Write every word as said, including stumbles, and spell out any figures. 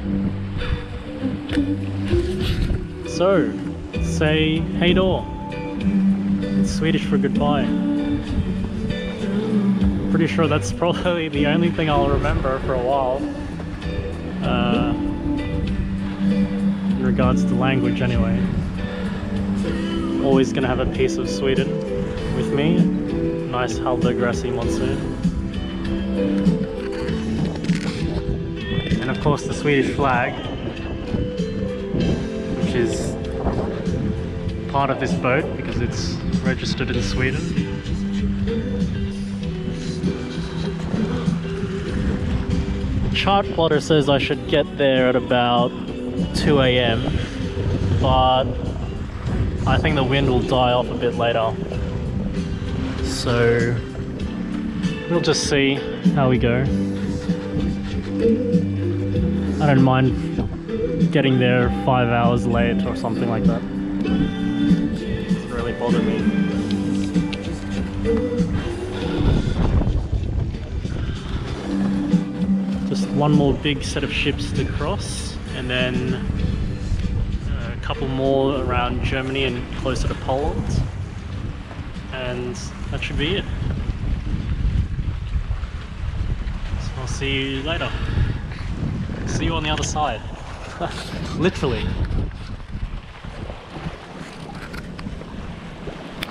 So, say hey då. It's Swedish for goodbye. Pretty sure that's probably the only thing I'll remember for a while. Uh, in regards to language anyway. Always gonna have a piece of Sweden with me. Nice Halbergrassy monsoon. And of course the Swedish flag, which is part of this boat because it's registered in Sweden. The chart plotter says I should get there at about two A M but I think the wind will die off a bit later. So we'll just see how we go. I don't mind getting there five hours late or something like that. It doesn't really bother me. Just one more big set of ships to cross, and then a couple more around Germany and closer to Poland. And that should be it. So I'll see you later. See you on the other side. Literally.